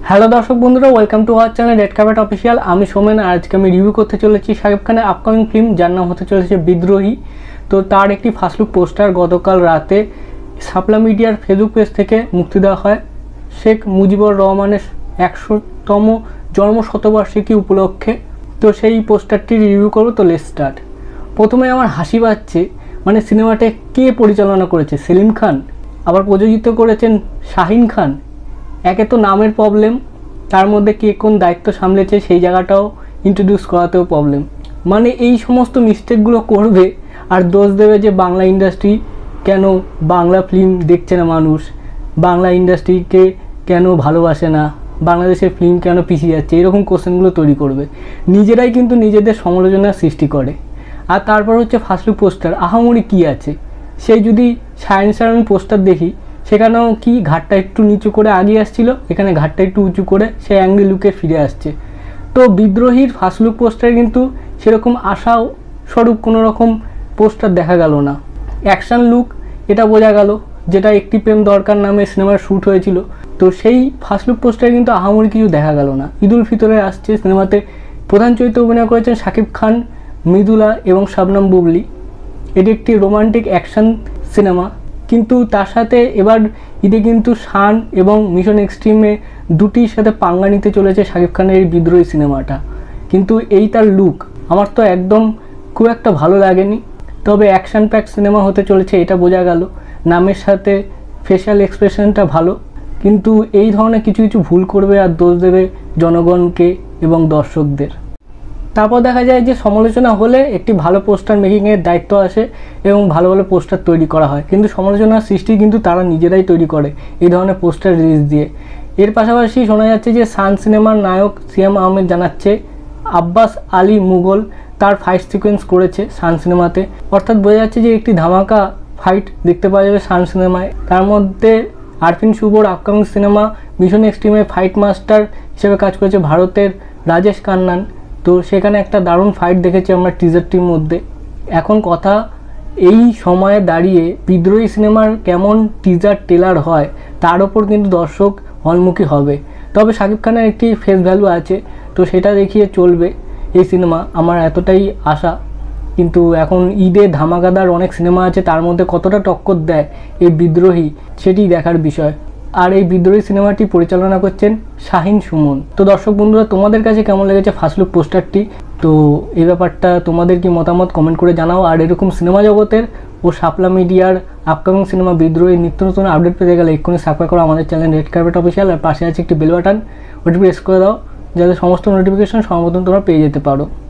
Hello দর্শক বন্ধুরা, welcome to our channel red carpet official. আমি সোমেন। আজকে আমি রিভিউ করতে চলেছি শাকিব খানের আপকামিং ফিল্ম, যার নাম হতে চলেছে বিদ্রোহী। তো তার একটি ফার্স্ট লুক পোস্টার গতকাল রাতে শাপলা মিডিয়ার ফেসবুক পেজ থেকে মুক্তি দেওয়া হয় শেখ মুজিবুর রহমানের 100তম জন্মশতবার্ষিকী উপলক্ষে। তো সেই পোস্টারটি রিভিউ করবো। তো লেটস স্টার্ট। প্রথমে আমার হাসি পাচ্ছে, মানে সিনেমাটা কে পরিচালনা করেছে? সেলিম খান। আবার প্রযোজিত করেছেন শাহিন খান। একে তো নামের প্রবলেম, তার মধ্যে কে কোন দায়িত্ব সামলেছে সেই জায়গাটাও ইন্ট্রোডিউস করাতেও প্রবলেম। মানে এই সমস্ত মিস্টেকগুলো করবে আর দোষ দেবে যে বাংলা ইন্ডাস্ট্রি কেন বাংলা ফিল্ম দেখছে না মানুষ, বাংলা ইন্ডাস্ট্রিকে কেন ভালোবাসে না, বাংলাদেশের ফিল্ম কেন পিছিয়ে যাচ্ছে, এরকম কোশ্চেনগুলো তৈরি করবে। নিজেরাই কিন্তু নিজেদের সমালোচনার সৃষ্টি করে। আর তারপর হচ্ছে ফার্স্ট লুক পোস্টার, আহামরি কী আছে? সেই যদি সায়েন্স আমি পোস্টার দেখি, সেখানেও কি ঘাটটা একটু নিচু করে আগিয়ে আসছিল, এখানে ঘাটটা একটু উঁচু করে সে অ্যাঙ্গেল লুকে ফিরে আসছে। তো বিদ্রোহীর ফার্স্ট লুক পোস্টারে কিন্তু সেরকম আশা স্বরূপ কোনো রকম পোস্টার দেখা গেল না। অ্যাকশান লুক এটা বোঝা গেল, যেটা একটি প্রেম দরকার নামে সিনেমার শ্যুট হয়েছিল। তো সেই ফার্স্ট লুক পোস্টারে কিন্তু আহামরি কিছু দেখা গেল না। ঈদ উল ফিতরে আসছে, সিনেমাতে প্রধান চরিত্রে অভিনয় করেছেন শাকিব খান, মৃদুলা এবং শবনম বুবলি। এটি একটি রোমান্টিক অ্যাকশান সিনেমা, কিন্তু তার সাথে এবার ঈদে কিন্তু শান এবং মিশন এক্সট্রিমে দুটির সাথে পাঙ্গা নিতে চলেছে শাকিব খানের এই বিদ্রোহী সিনেমাটা। কিন্তু এই তার লুক আমার তো একদম খুব একটা ভালো লাগেনি। তবে অ্যাকশান প্যাক সিনেমা হতে চলেছে এটা বোঝা গেল। নামের সাথে ফেশিয়াল এক্সপ্রেশনটা ভালো, কিন্তু এই ধরনের কিছু কিছু ভুল করবে আর দোষ দেবে জনগণকে এবং দর্শকদের। তারপর দেখা যায় যে সমালোচনা হলে একটি ভালো পোস্টার মেকিংয়ের দায়িত্ব আসে এবং ভালো ভালো পোস্টার তৈরি করা হয়, কিন্তু সমালোচনার সৃষ্টি কিন্তু তারা নিজেরাই তৈরি করে এই ধরনের পোস্টার রিলিজ দিয়ে। এর পাশাপাশি শোনা যাচ্ছে যে সান সিনেমার নায়ক সিয়াম আহমেদ জানাচ্ছে আব্বাস আলী মুঘল তার ফাইট সিকোয়েন্স করেছে সান সিনেমাতে। অর্থাৎ বোঝা যাচ্ছে যে একটি ধামাকা ফাইট দেখতে পাওয়া যাবে সান সিনেমায়। তার মধ্যে আরফিন শুভর আপকামিং সিনেমা মিশন এক্সট্রিমে ফাইট মাস্টার হিসেবে কাজ করেছে ভারতের রাজেশ কান্নান। তো সেখানে একটা দারুণ ফাইট দেখেছি আমরা টিজারটির মধ্যে। এখন কথা এই সময়ে দাঁড়িয়ে বিদ্রোহী সিনেমার কেমন টিজার ট্রেলার হয় তার ওপর কিন্তু দর্শক হলমুখী হবে। তবে শাকিব খানের একটি ফেস ভ্যালু আছে, তো সেটা দেখিয়ে চলবে এই সিনেমা, আমার এতটাই আশা। কিন্তু এখন ঈদে ধামাকাদার অনেক সিনেমা আছে, তার মধ্যে কতটা টক্কর দেয় এই বিদ্রোহী সেটি দেখার বিষয়। আর এই বিদ্রোহী সিনেমাটি পরিচালনা করছেন শাহিন সুমন। তো দর্শক বন্ধুরা, তোমাদের কাছে কেমন লেগেছে ফার্স্ট লুক পোস্টারটি? তো এই ব্যাপারটা তোমাদের কি মতামত কমেন্ট করে জানাও। আর এরকম সিনেমা জগতের ও শাপলা মিডিয়ার আপকামিং সিনেমা বিদ্রোহী নিত্য নতুন আপডেট পেতে গেলে এক্ষুনি সাবস্ক্রাইব করো আমাদের চ্যানেল রেড কার্পেট অফিসিয়াল। আর পাশে আছে একটি বেল বাটন, ওটি প্রেস করে দাও যাতে সমস্ত নোটিফিকেশন সর্বপ্রথম তোমরা পেয়ে যেতে পারো।